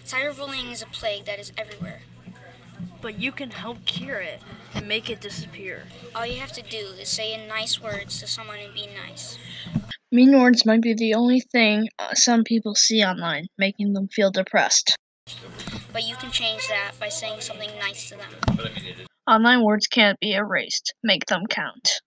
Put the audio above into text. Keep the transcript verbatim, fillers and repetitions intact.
Cyberbullying is a plague that is everywhere. But you can help cure it and make it disappear. All you have to do is say nice words to someone and be nice. Mean words might be the only thing uh, some people see online, making them feel depressed. But you can change that by saying something nice to them. Online words can't be erased. Make them count.